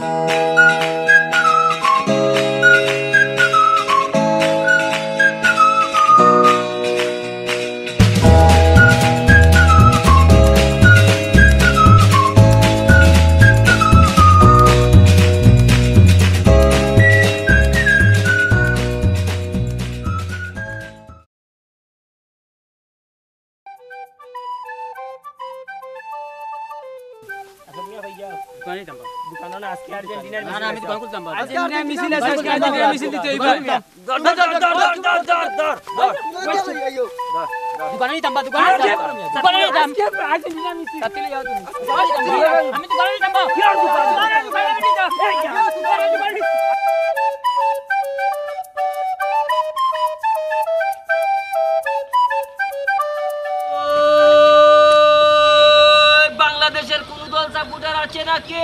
বাংলাদেশের কোন দল সাপোর্টার আছে নাকি?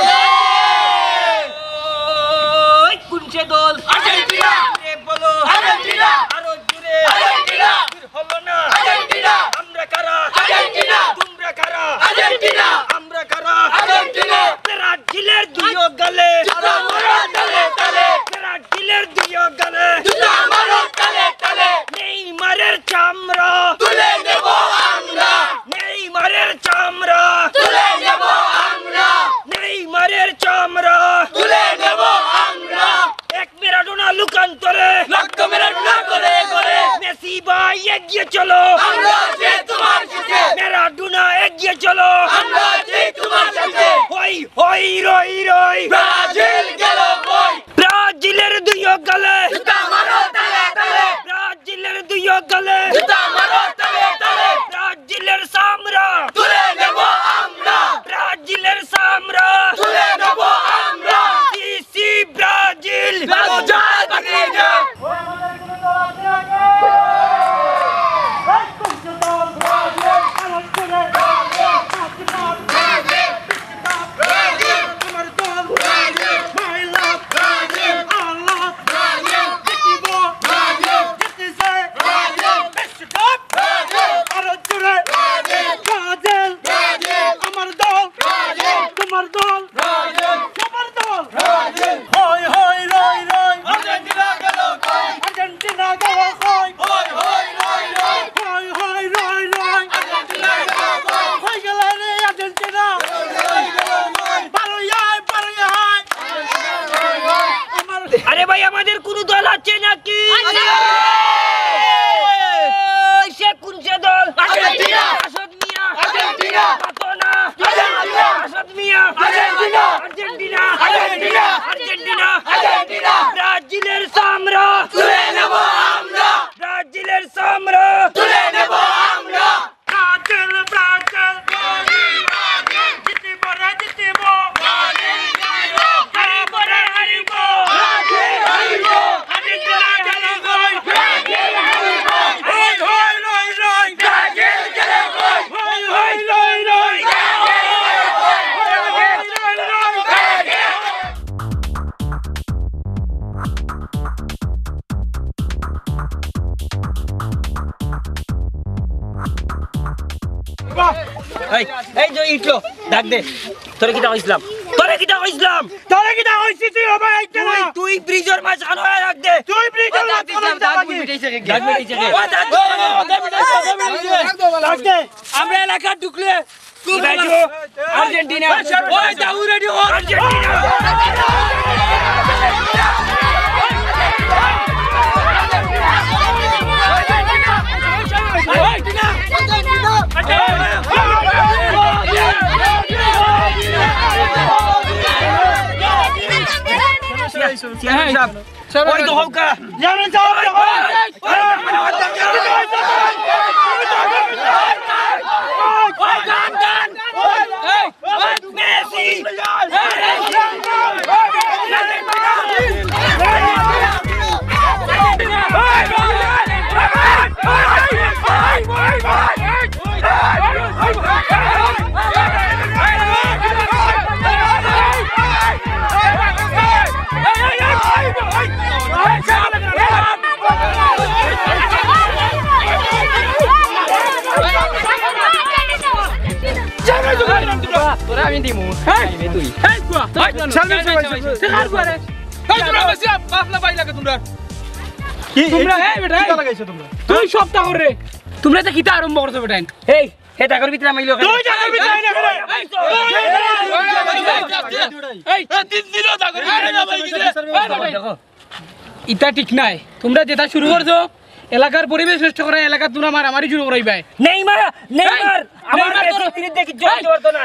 কোনছে দল? আর্জেন্টিনা। বলো আর্জেন্টিনা। আরো জোরে আর্জেন্টিনা। হলো না আর্জেন্টিনা। আমরা কারা? আর্জেন্টিনা। তোমরা কারা? আর্জেন্টিনা। আমরা কারা? আর্জেন্টিনা। ব্রাজিলের দুইও গালে জুতা মারো তালে তালে। ব্রাজিলের দুইও গালে জুতা মারো তালে তালে। নেইমারের চামড়া তুলে নেব আমরা। নেইমারের চামড়া তুলে নেব আমরা। নেইমারের চামড়া তুলে নেব আমরা। এক মেরাডোনা লুকান্তরে লক্ষ মেরাডোনা করে করে। মেসি ভাই এগিয়ে চলো, আমরা যে তোমার সাথে। মেরাডোনা এগিয়ে চলো, আমরা যে তোমার সাথে। হই হই রই রই ব্রাজিল গেল কই। ব্রাজিলের দুইও গালে জুতা মারো তালে তালে। ব্রাজিলের দুইও গালে জুতা মারো তালে তালে। ব্রাজিলের সামরা তুলে নেব আমরা। ব্রাজিলের সামরা তুলে নেব আমরা। সিসি ব্রাজিল বাজার বাকি না। আরে ভাই আমাদের কোন দল আছে নাকি? সে কোনছে দল? আর্জেন্টিনা। আসাদ মিয়া আর্জেন্টিনা। পাতনা Argentina. Asad Mia Argentina. Argentina Argentina Argentina Argentina. ব্রাজিলের সামরা তুলে নেব আমরা। ব্রাজিলের সামরা তুলে নেব আমরা। ব্রাজিল ব্রাজিল ব্রাজিল জিতব রে জিতব। ব্রাজিল হারিব রে হারিব। ব্রাজিল হারিব। আর্জেন্টিনা গেল কই। ব্রাজিল হারিব। হই হই রই রই ব্রাজিল গেল কই। হই হই রই রই এই যে ইটলো ডাক দে। তোরে কিটা কইছিলাম? তোরে কিটা কইছিলাম? তোরে কিটা কইছি তুই হবে আইতে না। তুই ব্রিজের মাঝ খানো রাখ দে। তুই ব্রিজের মাঝ খানো ডাক মিটাইছে কে? ডাক মিটাইছে কে? ডাক দে। আমরা এলাকা ঢুকলে তুই বাইজো আর্জেন্টিনা। ওই দাউ রেডি হ। আর্জেন্টিনা ওই তো হোকা জানেন যাও মেসি তোরা আমি দিমু তুই শালমিন সবাই করে এই তোমরা বেশি পাফলা পাই লাগে তোমরা কি তোমরা এই বেটা কি লাগাইছো তোমরা তুই সপ্তাহ করে তোমরা তো কিতা আরম্ভ করছো বেটা এই হে টাকার ভিতরে মাইলো তুই টাকার ভিতরে আইনা করে এই তিন দিনও টাকার ভিতরে না ভাই দেখো ইটা ঠিক নাই তোমরা যেটা শুরু করছো এলাকার পরিবেশ নষ্ট করা এলাকা তোমরা মারামারি শুরু করাইবাই নেইমার আমার মেসি ফিরে দেখি জয় করতে না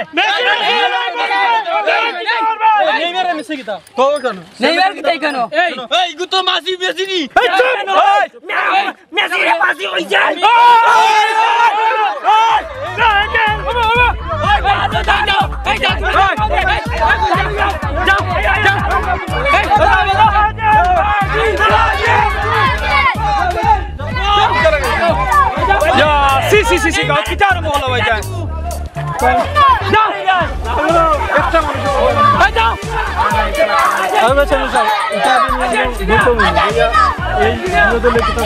নেইমারে মিছে কিতা কও কেন নেইমার কিতাই কেন এই এই গুতো মাসি বেসিনি মেসি রে মাসি হই যায় সি গাও কিতা আর মহলা ভাই যায় একটা মানুষ যাও আমি চ্যানেল স্যার এটা দুটো এই নদলে কিতা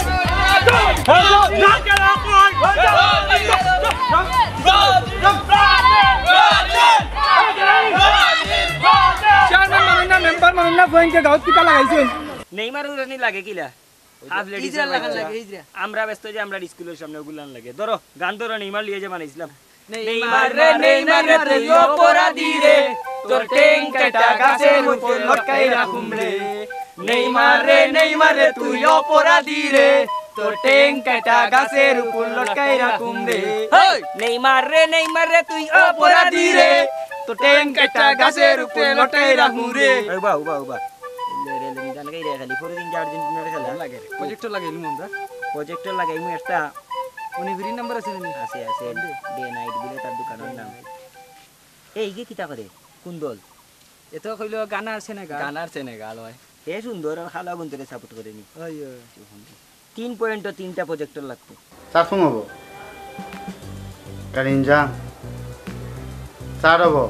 চেয়ারম্যান মানুষ না মেম্বার মানুষ না ফোনকে গাঁত কিতা লাগাইছেন নেইমার উড়ানি লাগে কিলা হাফ লেডিস আমরা ব্যস্ত যে আমরা স্কুলের সামনে ওগুলান লাগে ধরো গান ধরো নেইমার লিয়ে যে বানাইছিলাম নেইমার রে তুই অপরাধী রে তোর টেংকাটা গাছের উপর লটকাই রাখুম রে নেইমার রে তুই অপরাধী রে তোর টেংকাটা গাছের উপর লটকাই রাখুম রে নেইমার রে তুই অপরাধী রে তোর টেংকাটা গাছের উপর লটকাই রাখুম রে বাবা বাবা জানা গাই রে খালি পরদিন যে আর্জেন্টিনার খেলা লাগে প্রজেক্টর লাগাইলুম আমরা প্রজেক্টর লাগাইমু একটা অনিভিরি নাম্বার আছে নি আছে ডে নাইট বলে তার দোকানের নাম এই কি কিতা করে কোন দল এতো কইল গানার সেনেগাল হয় এ সুন্দর খালা বন্ধুরে সাপোর্ট করে নি ওই 3 পয়েন্ট 3টা প্রজেক্টর লাগতো চারফুং হব কারিঞ্জা চার হব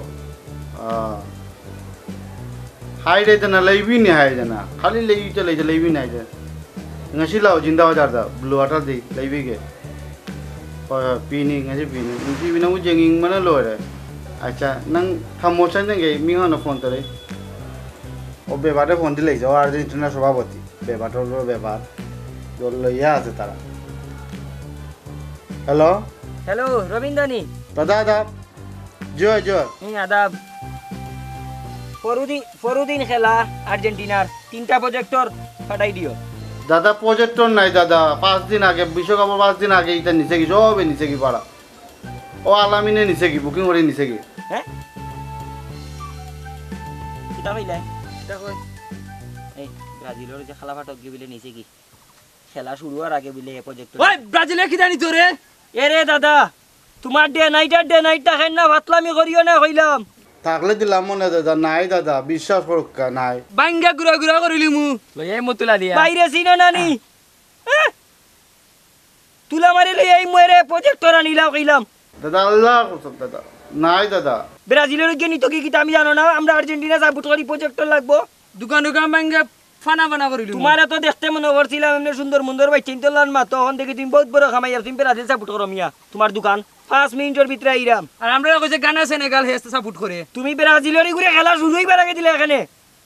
হাই রে না লাইবি নি হাই জানা খালি লাইবি তো লাইবি নাই যে ngasi lau jinda wajar da blue water di laibi ke pini ngasi pini na mu jenging mana lo re acha nang thamocha nang ge mi hona phone tare o bebare phone dilai jaw argentina sabhabati bebator bebar jol loya আছে তারা hello hello রবীন্দ্রনি দাদা জয় জয় এই আদাব ফরুদিন খেলা আর্জেন্টিনার 3টা projector ফাটাই দিও দাদা প্রজেক্টর নাই দাদা 5 দিন আগে বিশ্বকাপের 5 দিন আগে এটা নিচে কি সবে নিচে কি পাড়া ও আলামিনে নিচে কি বুকিং করে নিচে কি হ্যাঁ কিতা হইলাই দেখো এই ব্রাজিলের যে খেলা ফাটক গিবিলে নিচে কি খেলা শুরু হওয়ার আগে বিলে প্রজেক্টর ওই ব্রাজিলে কি জানি তোরে এরে দাদা তোমার ডে নাইটটা খাই না ভাতলামি করিও না কইলাম থাকলে দিলাম মনে দাদা নাই দাদা বিশ্বাস করুক নাই বাঙ্গা গুড়া গুড়া করিলি মু লই এই মতুলা দিয়া বাইরে সিনো নানি তুলা মারিলে এই মরে প্রজেক্টর আনিলাম কইলাম দাদা আল্লাহ কসম দাদা নাই দাদা ব্রাজিলের গিয়ে নিতো কি আমি জানো না আমরা আর্জেন্টিনা সাপোর্ট করি প্রজেক্টর লাগবো দোকান বাঙ্গা ফানা বানা করিলি তোমার তো দেখতে মনে করছিলাম এমনি সুন্দর ভাই চিন্তালান মা তখন দেখি তুমি বহুত বড় খামাই আর তুমি ব্রাজিল সাপোর্ট করো মিয়া তোমার দোকান 5 মিনিটের ভিতরে আইরাম আর আমরা কইছে গানা সেনেগাল হেস্তে সাপোর্ট করে তুমি ব্রাজিলেরই ঘুরে খেলা শুরু হইবার আগে দিলে এখানে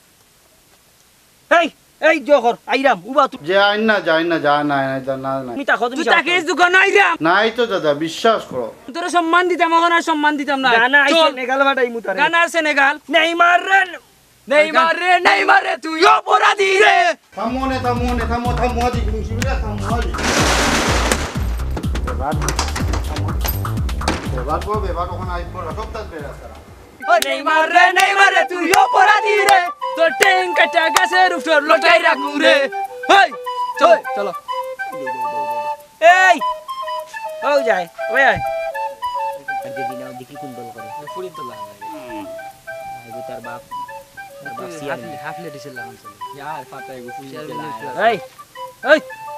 এই জহর আইরাম উবা যে আইন না যায় না যা নাই না তুমি তাকো তুমি তুই তাকে দোকান আইরাম নাই তো দাদা বিশ্বাস করো তোর সম্মান দিতাম এখন আর সম্মান দিতাম না গানা আইছে নেগাল বাটাই মুতারে গানা সেনেগাল নেইমার রে তুই অপরাধী রে থামো আজি শিবিরা থামো আজি বেবার ওখানে আইবো সপ্তাহ বের আসরা নেইমার রে তুই অপরাধী রে তোর টেংকাটা গাছের উপর লটাই রাখু রে হেই চলো এই ও যায় ওই আয় আর্জেন্টিনা দেখি কোন দল করে ফুরিন তো লাগে আইবো তার বাপ হাফলে দিছিল লাগান চলে यार ফাটাই গো ফুরিন এই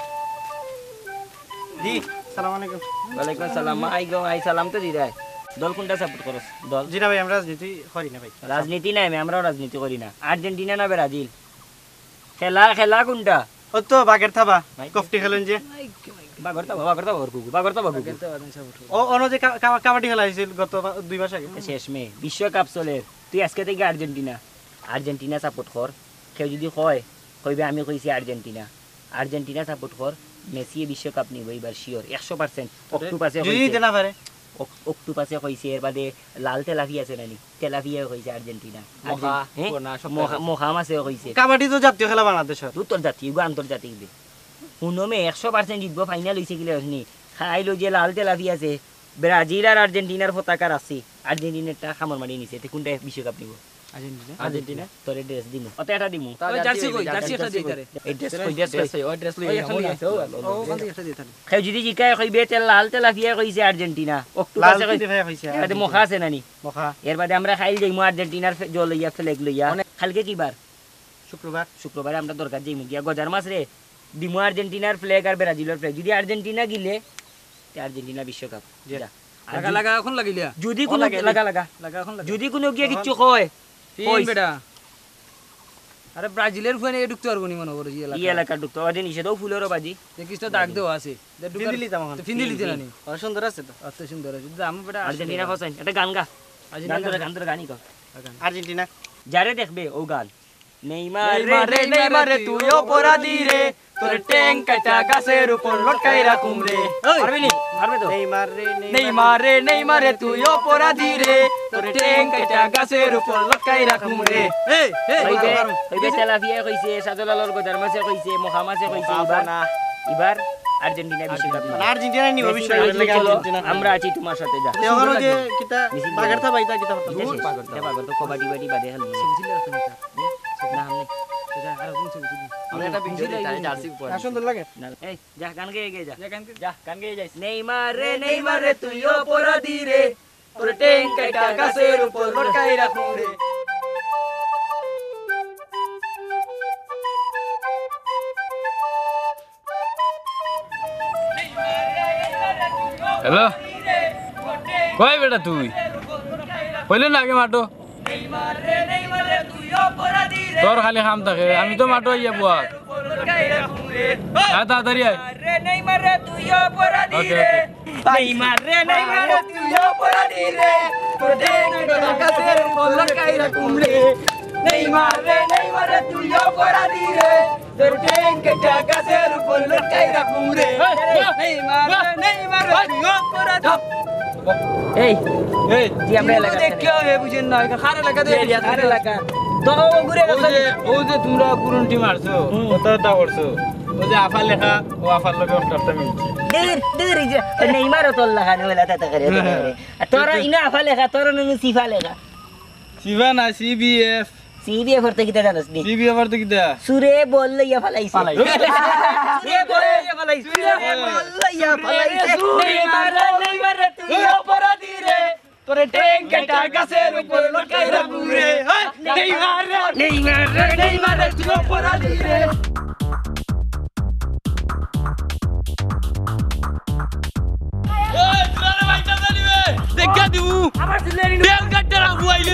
জি আসসালামু আলাইকুম ওয়ালাইকুম সালাম আই সালাম তো দিদাই দল কোনটা সাপোর্ট করছ দল জি না ভাই আমরা রাজনীতি করি না ভাই রাজনীতি নাই আমরাও রাজনীতি করি না আর্জেন্টিনা না ব্রাজিল খেলা কোনটা ও তো বাগের থাবা কফটি খেলেন যে বাগরতা বাগরু ও অনো যে কাবাডি খেলা হয়েছিল গত 2 মাস আগে শেষ মে বিশ্বকাপ চলে তুই আজকে থেকে আর্জেন্টিনা আর্জেন্টিনা সাপোর্ট কর কেউ যদি কয় কইবে আমি কইছি আর্জেন্টিনা সাপোর্ট কর মেসি বিশ্বকাপ নিব এবার শিওর 100%। অক্টোপাসে যদি নিতে না পারে অক্টোপাসে কইছে এর বাদে লাল তেলাফি আছে নানি তেলাফিয়া কইছে আর্জেন্টিনা মোহা মাছে কইছে কাবাডি তো জাতীয় খেলা বাংলাদেশের উত্তর জাতীয় আন্তর্জাতিক দে হুনমে 100% জিতবো ফাইনাল হইছে কিলে হসনি খাইলো যে লাল তেলাফি আছে ব্রাজিল আর আর্জেন্টিনার পতাকার আছে আর্জেন্টিনারটা খামর মারি নিছে তে কোনটা বিশ্বকাপ নিব আর্জেন্টিনা তোরে ড্রেস দিমু অত এটা দিমু জার্সি কই জার্সি একটা দিই তারে এই ড্রেস কই ড্রেস ওই ড্রেস লই ও কোন দিকে দিয়ে থাকি কেউ যদি জিকায় কইবে তে লাল তেলাফিয়া কইছে আর্জেন্টিনা লাল অক্টোপাসে দিতে ভাই হইছে কইছে মোখা আছে নানি মখা এর বাদে আমরা খাইল যাইমু আর্জেন্টিনার জল লইয়া ফ্ল্যাগ লইয়া কালকে কি বার শুক্রবারে আমরা দরকার যাইমু গিয়া গজার মাছ রে দিমু আর্জেন্টিনার ফ্ল্যাগ আর ব্রাজিলের ফ্ল্যাগ যদি আর্জেন্টিনা গিলে তে আর্জেন্টিনা বিশ্বকাপ যা লাগা লাগা এখন লাগিলা যদি কোনো লাগা লাগা লাগা এখন লাগা যদি কোনো গিয়া কিচ্ছু কয় তিন বেটা আরে ব্রাজিলের ফোনে ঢুকতে পারবো নি মনে করো এই এলাকা ঢুকতে ওদের নিষেধ ফুলেরও বাজি দেখিস দাগ দেওয়া আছে ফিন্দিলি তামাখন ফিন্দিলি দিলা নি আর সুন্দর আছে তো অত সুন্দর আছে আমি বেটা আর্জেন্টিনা ফসাইন এটা গান গা গান ধরে গানি কর আর্জেন্টিনা যারে দেখবে ও গান নেইমার নেইমার রে তুই অপরাধী রে তোর ট্যাঙ্ক কাটা গাছের উপর লটকাই রাখুম রে পারবি নি পারবে তো নেইমার রে তুই অপরাধী রে তোর ট্যাঙ্ক কাটা গাছের উপর লটকাই রাখুম রে হইবে তেলাফিয়া কইছে সাজলালর গজার মাছে কইছে মোহা মাছে কইছে এবার আর্জেন্টিনা বিশ্বকাপ নিবে। আর্জেন্টিনা নিব বিশ্বকাপ লাগে আর্জেন্টিনা আমরা আছি তোমার সাথে যা তেহরো যে কিতা বাগের থাবা ইতা কিতা হতো পাগল তো কবাডি বাডি বাদে খেলবো না আমনে আমরা একটা পিঞ্জির তাই জার্সি পরে সুন্দর লাগে না এই যা গান গেয়ে যা যা গান গেয়ে যাইস নেইমার রে তুই অপরাধী রে তোর ট্যাঙ্ক কাটা গাছের উপর লটকাই রাখুম রে হ্যালো কই বেটা তুই কইলে না আগে মাটো তোর খালি কাম থাকে আমি তো মাটো ইয়া বুয়া তাড়াতাড়ি আয় ওকে নেইমার রে তুই অপরাধী রে তোর ট্যাঙ্ক কাটা গাছের উপর লটকাই রাখুম রে নেইমার রে তুই অপরাধী রে তোর ট্যাঙ্ক কাটা গাছের উপর লটকাই রাখুম রে নেইমার তুই অপরাধী এই এই জি আমরা এলাকা দেখে হবে বুঝেন না খারে লাগা দে খারে এলাকা তো ঘুরে ও যে তোমরা পুরন টিম আরছো কতটা করছো ও যে আফা লেখা ও আফার লগে একটা মিলছে দের যে নেইমার তো লাগানো হলা তা করে তোরা ইনা আফা লেখা তোরা নু সিফা লেখা সিভা না সিবিএফ সিবিএ ফরতে কিটা জানাস নি সিবিএফ আর তো কি দা সুরে বললে ইয়া ফালাইছে সুরে বললে ইয়া ফালাইছে সুরে বললে ইয়া ফালাইছে নেইমার তুই অপরাধী রে তোর ট্যাঙ্ক কাটা গাছের উপর লটকাই রাখুম রে নেইমার তুই অপরাধী রে দেখা দিবু আমার দিলেনি তেল কাটতে রাখবো আইলে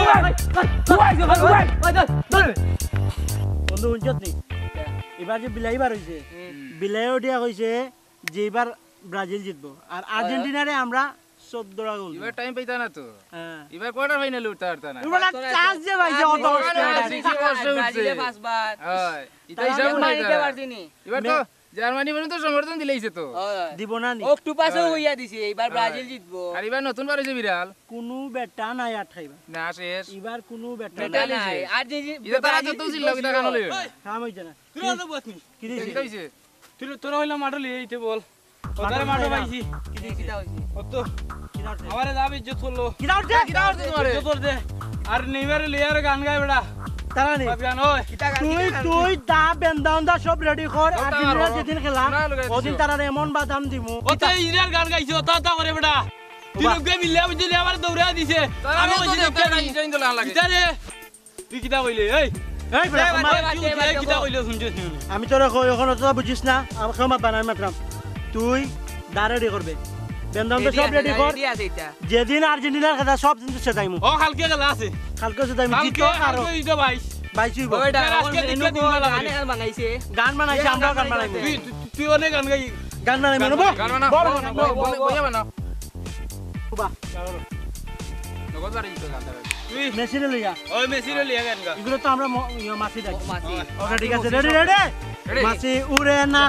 বন্ধু উঞ্চত নি এবার যে বিলাই বার হইছে বিলাইও দিয়া কইছে যে এবার ব্রাজিল জিতবো আর আর্জেন্টিনারে আমরা 14 টা গোল এবার টাইম পাইতা না তো হ্যাঁ এবার কোয়ার্টার ফাইনালে উঠতে পারতা না এবার চান্স যে পাইছে অত ব্রাজিলে পাঁচবার হয় এটা হিসাব নাই এবার তো জার্মানি পর্যন্ত সমর্থন দিলেইছে তো দিব না নি অক্টোপাসও হইয়া দিছে এবার ব্রাজিল জিতবো আর এবার নতুন বার হইছে বিড়াল কোনো বেটা নাই আঠাইবা না শেষ এবার কোনো বেটা বেটা নাই নাই আর্জেন্টিনা এটা তারা যত ছিল কিটা কানো লইবে কাম হইছে না কি দিছে কিটা হইছে তোরা হইলা মাঠে লিয়ে এইতে বল ওদারে মাঠে পাইছি কত আমারে দাবি ইজ্জত করলো কিরা উঠছে কিটা হচ্ছে তোমারে ইজ্জত দে আর নেইমারে লিয়ার গান গায় বেটা তারা নি গান ওই তুই দা বেন্দাউন দা সব রেডি কর আর্জেন্টিনা যেদিন খেলা ওদিন তারা এমন বাদাম দিমু ওতে ইরার গান গাইছে ওটা তা করে বেটা তুই লোকে মিলে বুঝলি আমার দৌড়া দিছে আমি কইছি দেখতে গাইছে ইন্দো লাগে ইতারে তুই কিটা কইলে এই এই বেটা তুই কিটা কইলে শুনছিস আমি তোরা কই ওখানে তো বুঝিস না আমি ক্ষমা বানাই মাত্রাম তুই দা রেডি করবে বেন্দাউন দা সব রেডি কর যেদিন আর্জেন্টিনার খেলা সব দিন সে যাইমু ও কালকে গেল আছে কালকে সে যাইমু জিতো আর কালকে দিতে ভাইস বাইচুই ওইটা আজকে দিকে দিন লাগে গান বানাইছে আমরা গান বানাইমু তুই অনেক গান গাই গান বানাইমু না গান বানা বইয়া বানা বাহ নগদ বাড়ি তো গান মেসিরে লইয়া ওই মেসিরে লিয়া গান গা এগুলো তো আমরা মাসি ডাকি ওকে ঠিক আছে রেডি রেডি মাসি উড়ে না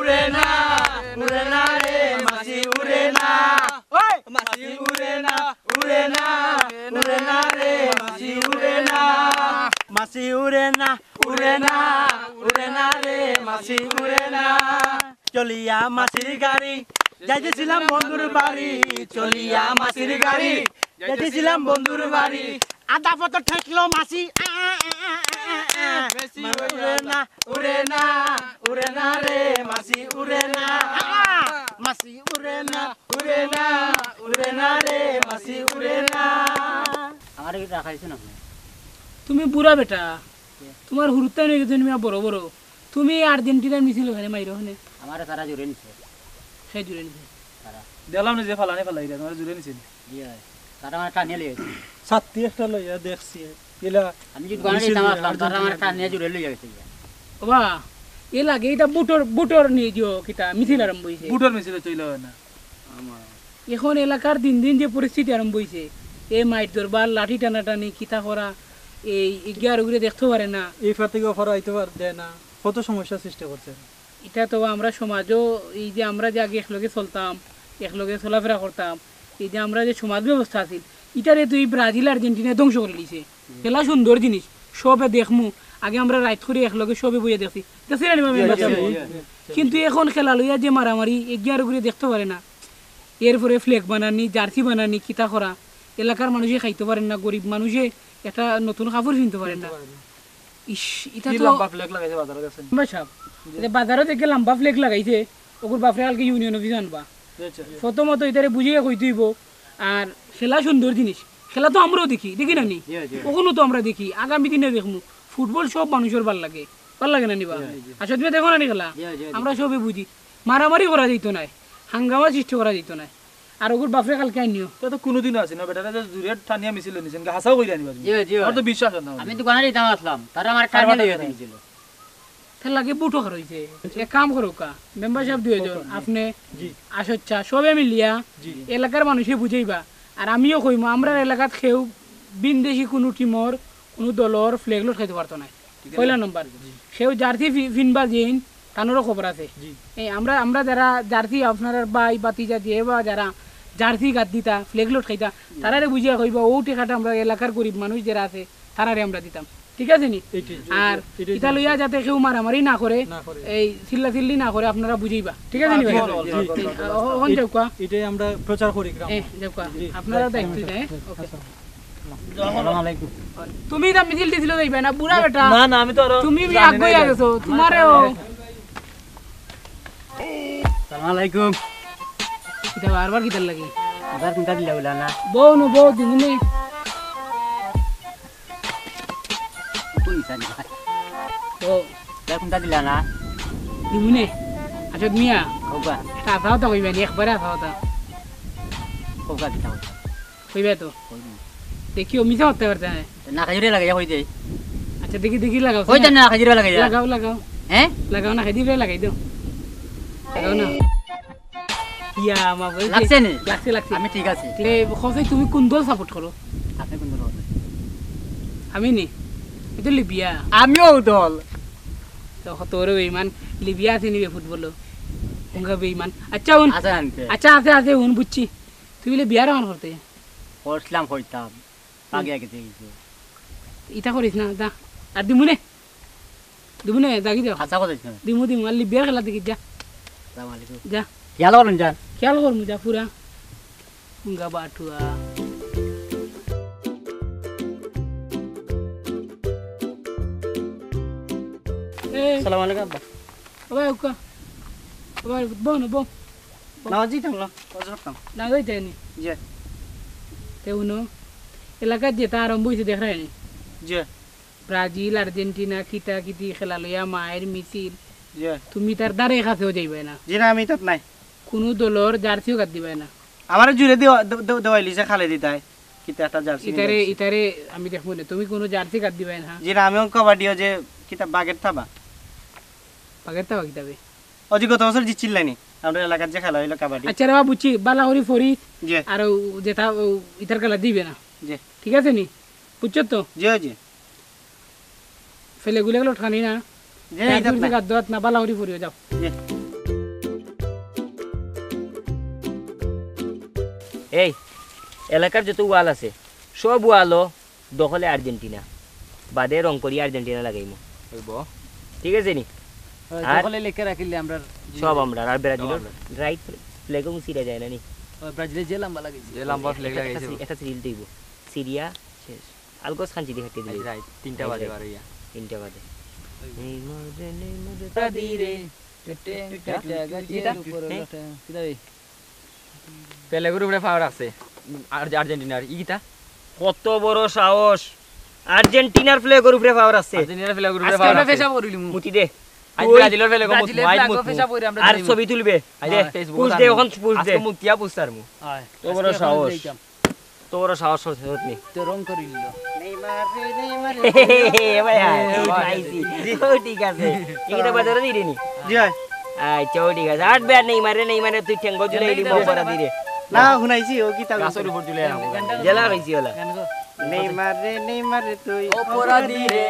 রে মাসি উড়ে না ওই মাসি উড়ে না রে মাসি উড়ে না মাসি উড়ে না রে মাসি উড়ে না চলিয়া মাসির গাড়ি যাইতেছিলাম বন্ধুর বাড়ি চলিয়া মাসির গাড়ি যাইতেছিলাম বন্ধুর বাড়ি আধা পথ ঠেকলো মাসি উড়ে না রে মাসি উড়ে না মাসি উড়ে না রে মাসি উড়ে না আমার কি রাখাইছ না তুমি বুড়া বেটা তোমার হুরুতাই নই তুমি বড় বড় তুমি আর্জেন্টিনার মিছিল ওখানে মাইরো ওখানে আমার তারা জুড়ে নিছে সেই জুড়ে নিছে দেখলাম না যে ফালানি ফালাই রে তোমার জুড়ে নিছেন জি হয় তারা আমার টানিয়ে লিয়েছে ছাত্রী একটা লইয়া দেখছি এলা আমি যদি গানে দিতাম আসলাম তারা আমার টানিয়ে জুড়ে লিয়ে গেছে বাবা এ লাগে এটা বুটর নিয়ে দিও কিতা মিছিল আরম্ভ হইছে বুটর মিছিলে চইলা না এখন এলাকার দিন দিন যে পরিস্থিতি আরম্ভ হইছে এই মাইট দরবার লাঠি টানাটানি কিতা করা এই এগিয়ার উগরে দেখতে পারে না এই ফাতিকে অফার আইতে পার দেয় না কত সমস্যা সৃষ্টি করছে এটা তো আমরা সমাজও এই যে আমরা যে আগে একলগে চলতাম একলগে চলাফেরা করতাম এই যে আমরা যে সমাজ ব্যবস্থা আছিল এটারে তো এই ব্রাজিল আর্জেন্টিনা ধ্বংস করে দিছে খেলা সুন্দর জিনিস সবে দেখমু আগে আমরা রাইট করে একলগে সবে বইয়া দেখছি দেখছি না কিন্তু এখন খেলা লইয়া যে মারামারি এগিয়ার উগরে দেখতে পারে না এরপরে ফ্লেগ বানানি জার্সি বানানি কিতা করা এলাকার মানুষে খাইতে পারেন না গরিব মানুষে একটা নতুন কাপড় কিনতে পারেন না ইস এটা তো লম্বা ফ্লেগ লাগাইছে বাজারে দেখছেন সাহেব বাজারে থেকে লম্বা ফ্লেগ লাগাইছে ওগুর বাপরে কালকে ইউনিয়ন অফিস আনবা প্রথমত এটারে বুঝিয়ে কই তুইব আর খেলা সুন্দর জিনিস খেলা তো আমরাও দেখি না নি ওখানে তো আমরা দেখি আগামী দিনে দেখবো ফুটবল সব মানুষের ভাল লাগে না নিবা আসলে তুমি দেখো না নি খেলা আমরা সবে বুঝি মারামারি করা যেত না হাঙ্গামা সৃষ্টি করা যেত না আর ওগুর বাপরে কালকে আনিও তো তো কোনোদিন আছে না বেটারা যে জুরে টানিয়া মিছিল নিছেন হাসাও কইরা নিবা আমার তো বিশ্বাস হয় না আমি তো গানে দিতাম আসলাম তারা আমার টানিয়ে লিয়ে গেছিল তার লাগে বুটো খর হইছে এক কাম করো কা মেম্বার সাহেব 2000 আপনি আসচ্ছা সবে মিলিয়া এলাকার মানুষে বুঝাইবা আর আমিও কইমু আমরা এলাকাত খেউ বিনদেশি কোনো টিমর কোনো দলর ফ্ল্যাগ লোড খাইতে পারতো না পয়লা নম্বর সেও জার্সি ফিনবা দিন তানোরও খবর আছে এই আমরা যারা জার্সি আপনার বাই বাতিজা দিয়ে বা যারা জার্সি গাদ দিতা ফ্ল্যাগ লোড খাইতা তারারে বুঝিয়া কইবা ও টেকাটা আমরা এলাকার গরিব মানুষ যারা আছে তারারে আমরা দিতাম ঠিক আছে নি আর এটা লইয়া যাতে কেউ মারামারি না করে এই চিল্লি না করে আপনারা বুঝাইবা ঠিক আছে নি ভাই হন যাও কা এটাই আমরা প্রচার করি গ্রাম যাও কা আপনারা দায়িত্ব দেয় ওকে আসসালামু আলাইকুম তুমি দা মিছিল দিছিল যাইবা না বুড়া বেটা না আমি তো তুমি আগে গেছো তোমারও আসসালামু আলাইকুম এটা বারবার কিতার লাগে আবার কোনটা দিলা বলা না বউ দিনে কোন সানি তো তার কোনটা দিলা না দিমুনে আচ্ছা মিয়া কোবা আসাও তো কইবেন একবারে আসাও তো কোবা দিতা কইবে তো দেখিও মিছা হতে পারতে না না খাজুরে লাগাই হই দেই আচ্ছা দেখি লাগাও হই দেন না খাজুরে লাগাই লাগাও হ্যাঁ লাগাও না খাইদিরে লাগাই দাও লাগাও না ইয়া মা বল লাগছে নি লাগছে আমি ঠিক আছে লে খোসাই তুমি কোন দল সাপোর্ট করো আপনি কোন দল আমি নি এটা লিবিয়া আমিও দল তো তোর বেঈমান লিবিয়া আছে নিবে ফুটবল উনকা বেঈমান আচ্ছা উন আছে আনতে আচ্ছা আছে উন বুঝছি তুই লিবিয়া রান করতে করছিলাম কইতাম আগে আগে দেখি ইটা করিস না দা আর দিমুনে দাগি দাও আচ্ছা কথা শুন দিমু আর লিবিয়া খেলা দেখি যা আসসালামু আলাইকুম যা খেয়াল করুন যান খেয়াল কর মুজা পুরা উনকা বাটুয়া আসসালামু আলাইকুম আব্বা ওই উকা ওই বো নাজি থামলা কজরতাম না যাইতে নি জি তে উনো এলাকার যেটা আরম্ভ হয়েছে দেখ রাখেনি জি ব্রাজিল আর্জেন্টিনা কিতা কিতি খেলা লইয়া মায়ের মিছিল জি তুমি তার দ্বারে কাছেও যাইবে না জি না আমি তাত নাই কোনো দলর জার্সিও কাট দিবে না আমার জুড়ে দেওয়াইলি যে খালে দিতাই কিতা একটা জার্সি ইতারে আমি দেখবো না তুমি কোনো জার্সি কাট দিবে না জি না আমিও কবাডিও যে কিতা বাগের থাবা পাগের তাবা কিতাবে অজি গত বছর জিতছিল নাইনি আমাদের এলাকার যে খেলা হইলো কাবাডি আচ্ছা রে বুঝছি বালা করি ফরি জি আর যেটা ইতার খেলা দিবে না জি ঠিক আছে নি বুঝছো তো জি জি ফেলে গুলে গেলো ঠানি না জি ইতাত না গাদ্দাত না বালাউরি পড়িও যাও এই এলাকার যত ওয়াল আছে সব ওয়ালও দখলে আর্জেন্টিনা বাদে রং করি আর্জেন্টিনা লাগাইমু হইব ঠিক আছে নি আর দখলে লিখে রাখিলে আমরা সব আমরা আর ব্রাজিলের রাইট ফ্ল্যাগও মুছিরা যায় না নি ব্রাজিলে যে লাম্বা লাগাইছে যে লাম্বা ফ্ল্যাগ লাগাইছে এটা সিরিল দেব সিরিয়া শেষ আলগোস খান চিদি খাটি দিই রাইট 3টা বাজে বার হইয়া 3টা বাজে পেলেগুর উপরে পাওয়ার আছে আর্জেন্টিনার ইগিতা কত বড় সাহস আর্জেন্টিনার ফ্ল্যাগের উপরে পাওয়ার আছে আর্জেন্টিনার পেলেগুর উপরে পাওয়ার আছে পেশা করিলিমু মুতি দে আজ ব্রাজিলের পেলেগো পেশা পড়ি আমরা আর ছবি তুলবে দে পুশ দে ওখান পুশ দে আজকে মুতিয়া পুস্তারমু তো বড় সাহস তো বড় সাহস হতনি তো রং করিল ভাই আইছি ও ঠিক আছে এটা বাজারে দিরে নি জি আই চো ঠিক আছে আট ব্যাট নেই মারে তুই ঠেঙ্গো জুলে এলি বড় দিরে না শুনাইছি ও কি তা গাছের উপর তুলে রাখো জেলা হইছি ওলা নেইমার রে তুই অপরাধী রে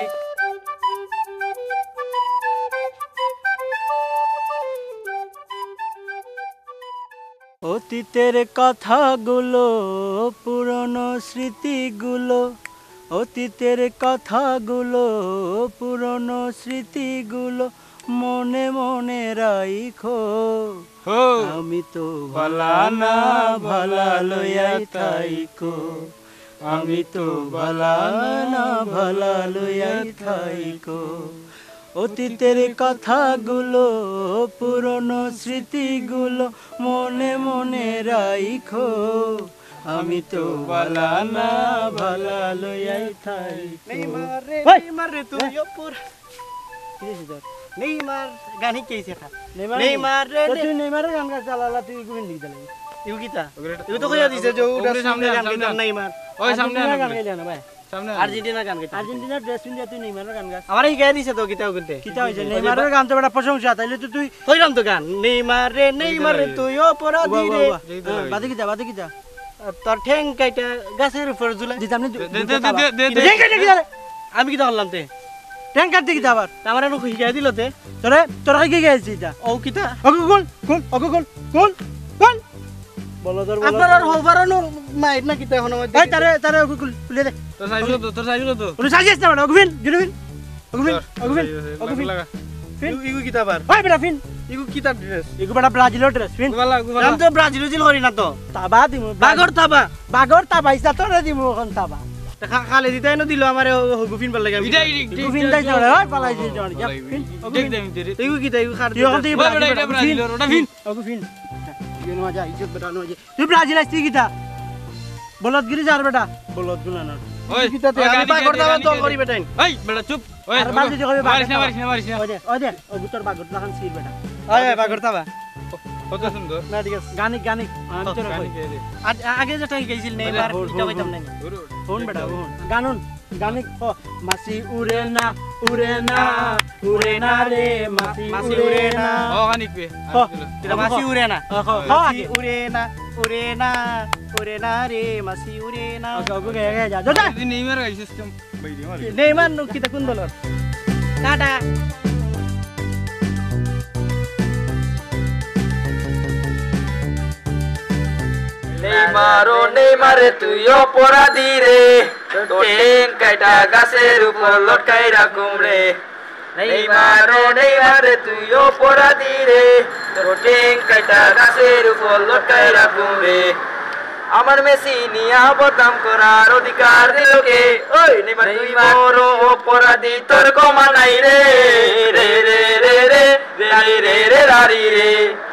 অতীতের কথাগুলো পুরনো স্মৃতিগুলো অতীতের কথাগুলো পুরনো স্মৃতিগুলো মনে মনে রাইখো আমি তো ভালা না ভালা লইয়াই থাইকো আমি তো ভালা না ভালা লইয়াই থাইকো অতীতের কথাগুলো পুরনো স্মৃতিগুলো মনে মনে রাইখো আমি তো ভালা না ভালা লইয়াই থাইকো নেইমার রে তুই নেইমার গান শিকাইছে খা নেইমার রে তুই নেইমারের গান গা চালালা তুই গুণ লিখ দিলে ইউ কিতা ইউ তো কইয়া দিছে যে ওটা সামনে গান গাইতা নেইমার ওই সামনে গান গাইলা না ভাই সামনে আর্জেন্টিনা গান গাইতা আর্জেন্টিনার ড্রেস পিনতে তুই নেইমারের গান গাস আমারে শিখাই দিছে তো কিতাও কিনতে কিতা হইছে নেইমারের গান তো বড় প্রশংসা তাইলে তো তুই কইরাম তো গান নেইমার রে তুই অপরাধী রে বাদে কিতা তোর ঠ্যাং কাইটা গাছের উপর ঝুলা দিতাম না ঠ্যাং কাইটা কি আমি কিতা করলাম তে ঠ্যাং কাটতে কিতা আবার আমারে নো শিখাই দিল তে তোরা কি গেছিস এটা ও কিতা কোন বলো তোর আপনার আর হবারনো মাইট না কিতা এখন মধ্যে এই তারে খুলে দে তোর সাইজুলো তো ওরে সাজিস না মানে অগুবিন লাগা ইগু কিতা বার ওই বেটা ফিন ইগু কিতা ড্রেস ইগু বেটা ব্রাজিলের ড্রেস ফিন নাম তো ব্রাজিল জিল হরি না তো তাবা দিমু বাগর তাবা ইসা তোরে দিমু এখন তাবা খালে দিতাই না দিল আমারে গুফিন ভাল লাগে গুফিন দাই না ওই পালাই দি জন দেখ ইগু কিতা ইগু খার তুই এখন তুই ব্রাজিল ওটা ফিন গুফিন ইগু না যা ইজ্জত বেটা না তুই ব্রাজিল আসতি কিতা বলদগিরি যার বেটা বলদ গুনা না ওই কিতা তে আমি বাগর তাবা দল করি বেটা এই বেটা চুপ ওই আর বাজি যে কবি মারিস না ওই দে ও গুতর বাগর লাগান সির বেটা ওই বাগর তাবা কত সুন্দর না ঠিক আছে গানিক আমি তোর কই আগে যেটা গেছিল নেইমার এটা কইতাম না ফোন বেটা ফোন গানিক মাসি উড়ে না রে মাসি উড়ে না ও গানিক বে এটা মাসি উড়ে না মাসি উড়ে না রে মাসি উড়ে না ওকে যা যদি নেইমার গাই সিস্টেম বাইরে মার নেইমার নো কিতা কোন দলর টাটা নেইমারে তুই অপরাধী রে ঠ্যাং কাইটা গাছের উপর লটকাই রাখুম রে নেইমারে তুই অপরাধী রে ঠ্যাং কাইটা গাছের উপর লটকাই রাখুম রে আমার মেসি নিয়া বদনাম করার অধিকার দিলকে ওই নেইমার তুই বড় অপরাধী তোর কমা নাই রে রে রে রে রে রে রে রে রারি রে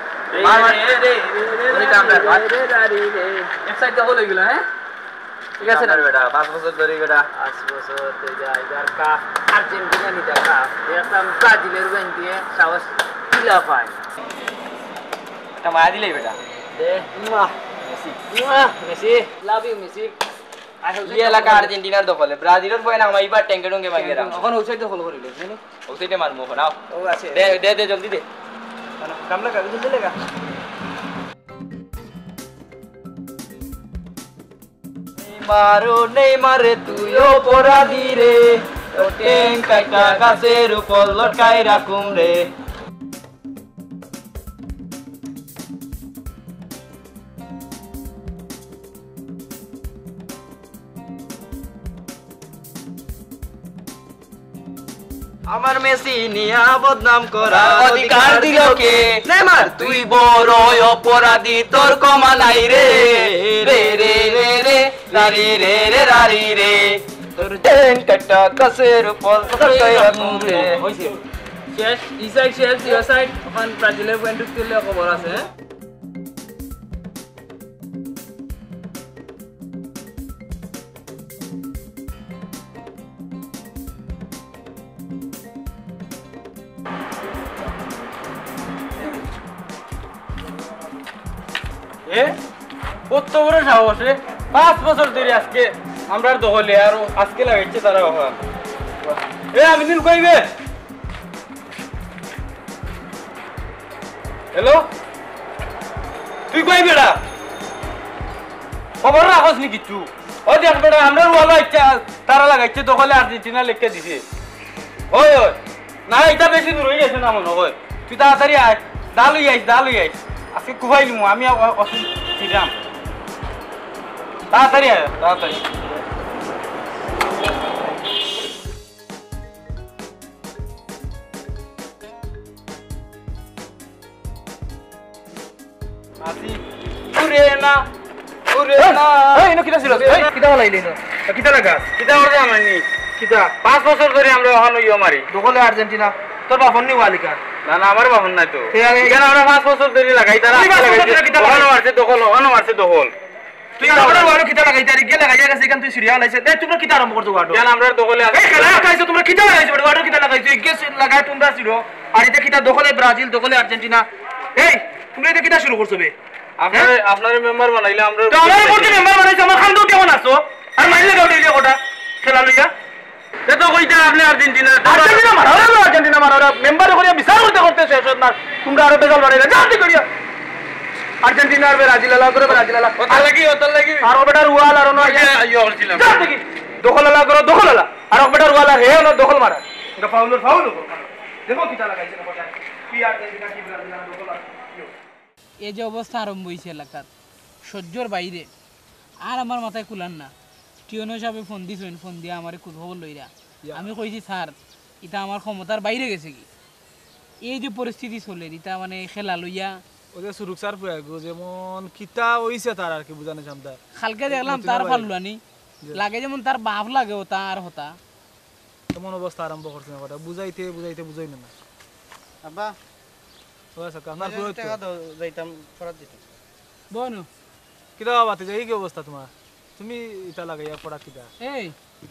ঠিক আছে না বেটা 5 বছর ধরে বেটা 5 বছর আর্জেন্টিনা নিতে ব্রাজিলের ব্যাংক দিয়ে সাহস কিলা পায় এটা মায়া দিলেই বেটা মেসি লাভ ইউ মেসি এই এলাকা আর্জেন্টিনার দখলে ব্রাজিলের ভয় না আমার এবার ট্যাঙ্কে টঙ্গে মাগিয়ে রাখ এখন ওই সাইডে দখল করিলে ওই সাইডে মারমু নাও ও আছে দে জলদি দে কাম লাগা জলদি লাগা মারো নেই মারে তুই অপরাধী রে তো টেং কাটা গাছের উপর লটকাই রাখুম রে আমার মেসি নিয়া বদনাম করা অধিকার দিল কে নেমার তুই বড় অপরাধী তোর কমা নাই রে রে রে রে রে রারি রে রে রারি রে তোর টেন কাটা গাছের উপর লটকাই রাখুম রে হইছে শেষ ই সাইড শেষ ইউ সাইড এখন ব্রাজিলের পয়েন্ট তুললে খবর আছে কত বড় সাহস রে 5 বছর ধরে আজকে আমরা দখলে আর আজকে লাগাইছে তারা বাবা আমি নীল কইবে হ্যালো তুই কই বেড়া খবর রাখস নি কিছু ও দেখ বেড়া আমরা ওয়ালা ইচ্ছা তারা লাগাইছে দখলে আর্জেন্টিনা লিখে দিছে ওই ওই না এটা বেশি দূর হয়ে গেছে না মনে হয় তুই তাড়াতাড়ি আয় দালুই আইস আজকে কুবাইলি আমি ছিলাম তাড়াতাড়ি আয় তাড়াতাড়ি আসি উরে না এই নো কিটা ছিল এই কিটা লাইলি না কিটা লাগা কিটা ওরে আমানি কিটা 5 বছর ধরে আমরা ওখানে ইয়া মারি দখলে আর্জেন্টিনা তোর বাপন নি ওয়ালিকা না না আমার বাপন নাই তো কেন আমরা 5 বছর ধরে লাগাই তারা ওখানে মারছে দখল তুই আমার ওয়ালো কিটা লাগাই তারি গেলে লাগাই গেছে এখান তুই সিরিয়াল আইছে এই তোমরা কিটা আরম্ভ করছো গাড়ো কেন আমরা দখলে আছে এই খেলা খাইছো তোমরা কিটা লাগাইছো গাড়ো কিটা লাগাইছো গেছে লাগাই তোমরা ছিড়ো আর এটা কিটা দখলে ব্রাজিল দখলে আর্জেন্টিনা এই তোমরা এটা কিটা শুরু করছো বে আপনার মেম্বার বানাইলে আমরা তো আমার করতে মেম্বার বানাইছো আমার খান্দো কেমন আছো আর মাইলে গাও দিলে কোটা খেলা লইয়া এত কইতা আপনি আর্জেন্টিনা মারা মেম্বার করিয়া বিচার করতে শেষ না তোমরা আরো বেজাল বানাইলে যাতে করিয়া আর্জেন্টিনা আর ব্রাজিল লাগা করে ব্রাজিল লাগা ওতাল লাগি আর ওবেটার ওয়াল আর না আইও করছিলাম যাতে কি দখল লাগা আর ওবেটার ওয়াল আর হে না দখল মারা এটা ফাউল দেখো কিটা লাগাইছে না কোটা কি আর্জেন্টিনা কি ব্রাজিল দখল এই যে অবস্থা আরম্ভ হয়েছে এলাকার সহ্যর বাইরে আর আমার মাথায় কুলান না টিওনো সাহেব ফোন দিছেন ফোন দিয়ে আমার খবর লইরা আমি কইছি স্যার এটা আমার ক্ষমতার বাইরে গেছে কি এই যে পরিস্থিতি চলে এটা মানে খেলা লইয়া ওদের সুরক্ষার প্রয়োগ যেমন কিতা হইছে তার আর কি বুঝানো চামতা খালকে দেখলাম তার ফালুয়ানি লাগে যেমন তার বাপ লাগে ও তার হতা এমন অবস্থা আরম্ভ করছে না কথা বুঝাইতে বুঝাই না আব্বা ওই সব আপনার পুরো টাকা দাও যাইতাম ফরাত দিতে বনু কিতা বাতে যাই কি অবস্থা তোমার তুমি এটা লাগাইয়া পড়া কিতা এই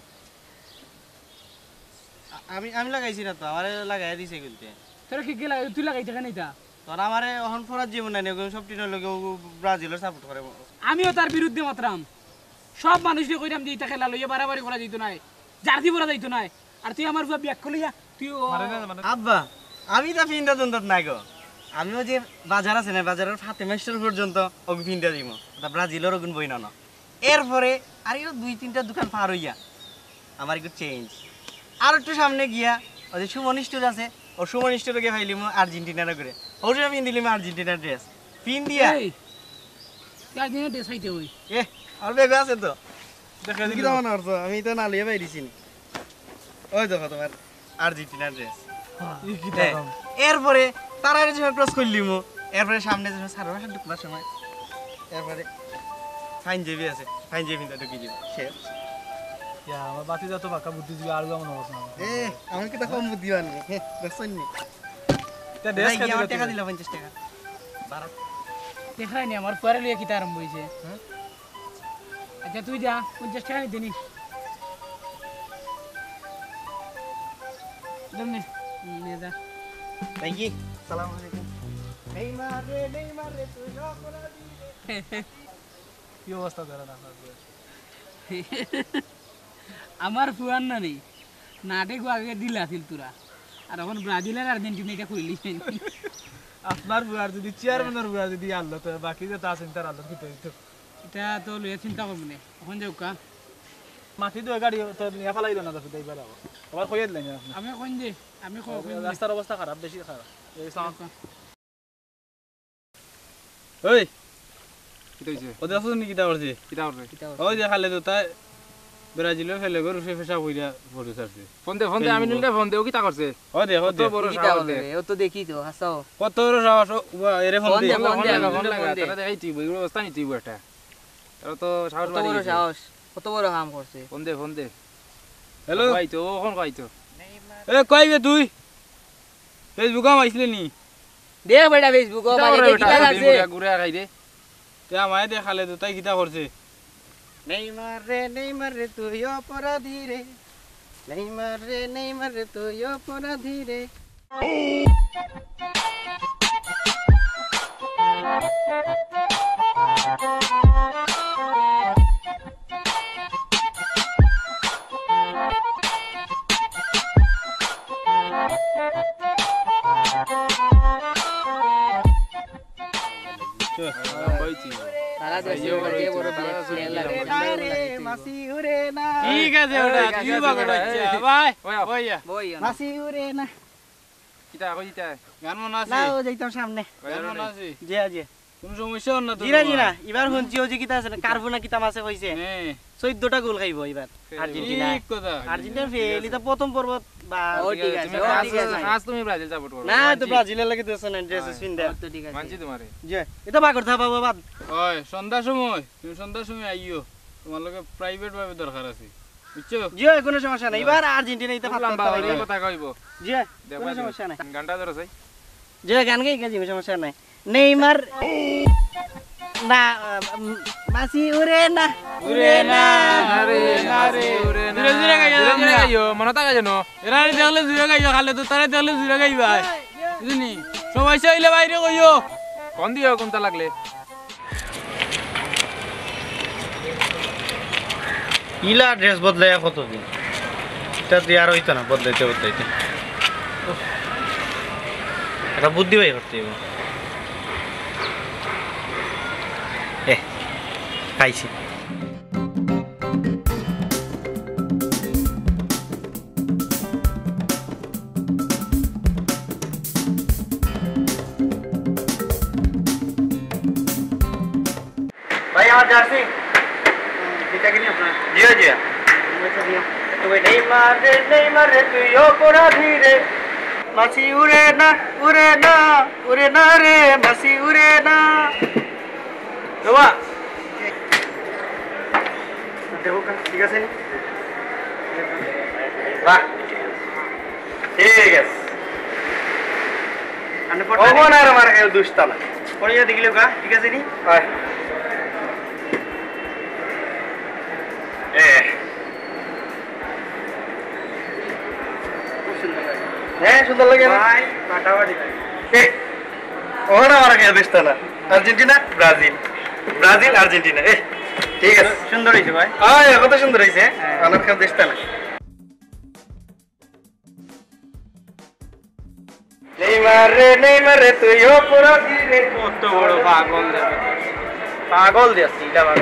আমি লাগাইছি না তো আমারে লাগাই দিছে কইতে তোরা কি লাগে তুই লাগাইতে কেন এটা তোরা আমারে অহন ফরাত জীবন নাই সব টিনের লগে ব্রাজিলের সাপোর্ট করে আমিও তার বিরুদ্ধে মাত্রাম সব মানুষকে কইরাম যে এটা খেলা লইয়া বাড়াবাড়ি করা যাইতো নাই জার্সি পরা যাইতো নাই আর তুই আমার পুরো ব্যাক করিয়া তুই আব্বা আমি তো ফিন্ডা দন্তত নাই গো আমিও যে বাজার আছে না বাজারের ফাতেমা স্টোর পর্যন্ত ওকে ফিন্ডা দিব তা ব্রাজিলের ওগুন বই না এরপরে আর এর 2-3টা দোকান পার হইয়া আমার একটু চেঞ্জ আর একটু সামনে গিয়া ওই যে সুমন স্টোর আছে ও সুমন স্টোরে গিয়ে ফাইলিম আর্জেন্টিনার করে ওর আমি দিলিম আর্জেন্টিনার ড্রেস পিন দিয়া কাজ নিয়ে দেখাইতে হই এ আর বেগ আছে তো দেখা দিই কি মনে করছো আমি তো না লিয়ে বাইরিছি ওই দেখো তোমার আর্জেন্টিনার ড্রেস এরপরে তারা যখন ক্রস করলিমো এরপরে সামনে যখন সারা মাসে ঢুকবার সময় এরপরে ফাইন জেবি আছে ফাইন জেবি তো ঢুকি দিব শেষ আমার বাতি যত বাঁকা বুদ্ধি দিবে আর এমন অবস্থা না আমি কি তখন বুদ্ধি বানি দেখছেন নি তা ড্রেস টাকা দিলা 50 টাকা দেখাই নি আমার পরে লিয়ে কিতা আরম্ভ হইছে আচ্ছা তুই যা 50 টাকা নিতে নি দমনে নে যা থ্যাংক ইউ আসসালামু আলাইকুম নেইমার রে তুই নকরা দিলে কি অবস্থা করে না আমার ফুয়ান না নেই নাটক আগে দিলা ছিল তোরা আর এখন ব্রাজিল আর আর্জেন্টিনা এটা কইলি আপনার বুয়ার যদি চেয়ারম্যানের বুয়ার যদি আনলো তো বাকি যে তা চিন্তার আনলো কি তো এটা তো লইয়া চিন্তা করবি না এখন যাও কা মাটি দুই গাড়ি তো নিয়া ফেলাইলো না তারপরে এইবার আবার কইয়ে দিলেন আপনি আমি কোন দি আমি রাস্তার অবস্থা খারাপ বেশি খারাপ এই সাউন্ড ওই কিটা হইছে ওদের আসলে নি কিটা করছে কিটা করবে ওই যে খালে তো তাই ব্রাজিলে ফেলে গরু সে ফেসা কইরা ফটো ছাড়ছে ফোন দে আমি নিলে ফোন দে ও কিটা করছে ও দে তো বড় সাহস দে ও তো দেখি তো হাসাও কত বড় সাহস এরে ফোন দে ফোন লাগা তারা দেখাই তুই বই অবস্থা নি তুই এটা তারা তো সাহস কত বাড়ি বড় সাহস কত বড় কাম করছে ফোন দে হ্যালো ভাই তো ফোন কই তো এ কই গে তুই ফেসবুকে আইছলি নি দেখ বেটা ফেসবুক ও বাড়িতে কিটা লাগছে ঘুরে খাই দে তে আমায় দেখালে তো তাই কিটা করছে নেইমার রে তুই অপরাধী রে নেইমার রে তুই অপরাধী রে সারা দেশে বড় বড় প্লেয়ার লাগে মাসি উরে না ঠিক আছে ওটা তুই বাগড় হচ্ছে বাই ওইয়া বই মাসি উরে না কিটা কই দিতা গান মনে আছে লাও যাইতাম সামনে গান মনে আছে জি জি কোন সমস্যা না তো জিরা এবার হনছি ও যে কিতা আছে কার্বনা কিতা মাসে কইছে হ্যাঁ 14টা গোল খাইবো এবার আর্জেন্টিনা ঠিক কথা আর্জেন্টিনা ফেল এটা প্রথম পর্ব বা ও ঠিক আছে ও ঠিক আছে আজ তুমি ব্রাজিল সাপোর্ট করো না তো ব্রাজিলের লাগে দেছ না ড্রেস স্পিন দে তো ঠিক আছে মানছি তোমারে জি এটা বাগর থা বাবা বাদ ওই সন্ধ্যার সময় তুমি সন্ধ্যার সময় আইও তোমার লগে প্রাইভেট ভাবে দরকার আছে বুঝছো জি কোনো সমস্যা নাই এবার আর্জেন্টিনা এটা লম্বা ফাটা হইলে কথা কইব জি কোনো সমস্যা নাই গানটা ধরো চাই জি গান গাই কাজি সমস্যা নাই নেইমার না মাসি উরে না জুরে গাইও মনতা গাইও ন এরা দেখলে জুরে গাইও খালে তো তারা দেখলে জুরে গাইবা বুঝনি সমস্যা হইলে বাইরে কইও কোন দিও কোনটা লাগলে ইলা ড্রেস বদলাইয়া কতদিন এটা দিয়ে আর হইতো না বদলাইতে এটা বুদ্ধি ভাই করতে হবে খাইছি ভাই আমার জার্সি এটা কিনি আপনার জিয়া জিয়া তুই নেইমার রে তুই অপরাধী রে মাসি উরে না রে মাসি উরে না বাবা দেখো ঠিক আছে বাহ ঠিক আছে আনে কখন আর আমার কেউ দুষ্টালা পড়ে যা দেখিলো কা ঠিক আছে নি হয় হ্যাঁ সুন্দর লাগে না ভাই কাটাবাড়ি ওখানে আমার কেউ দুষ্টালা আর্জেন্টিনা ব্রাজিল আর্জেন্টিনা ঠিক আছে সুন্দর হয়েছে ভাই কত সুন্দর হয়েছে আমার কেউ দুষ্টালা নেইমার রে তুই অপরাধী রে কত বড় পাগল দিয়েছি এটা পাগল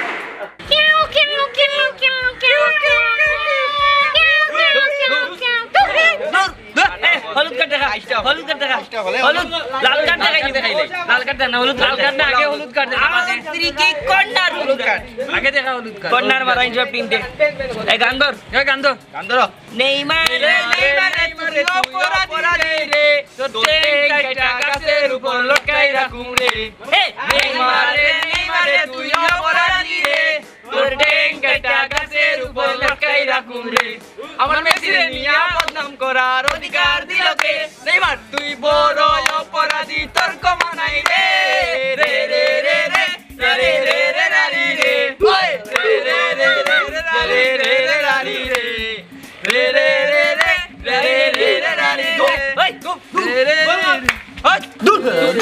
হলুদ কার্ড দেখা হলুদ কার্ড দেখা হলুদ লাল কার্ড দেখাইলে লাল কার্ড না হলুদ লাল কার্ড না আগে হলুদ কার্ড দেখা ফ্রি কিক কর্নার হলুদ কার্ড আগে দেখা হলুদ কার্ড কর্নার মারা ইনজয় টিম দে এই গান ধর নেইমার রে তুই অপরাধী রে তোর টেঙ্কাইটা গাছের উপর লটকাই রাখুম রে নেইমার রে তুই অপরাধী রে তোর টেঙ্কাইটা গাছের উপর লটকাই রাখুম রে আমার মেসিরে নিয়া বদনাম করার অধিকার দিল কে নেইমার তুই বড় অপরাধী তর্ক মানাই রে রে রে রে রে রে রে রে রারি রে ওই রে রে রে রে রে রে রারি রে রে রে রে রে রে রে রে রারি রে ওই রে রে ওই দূর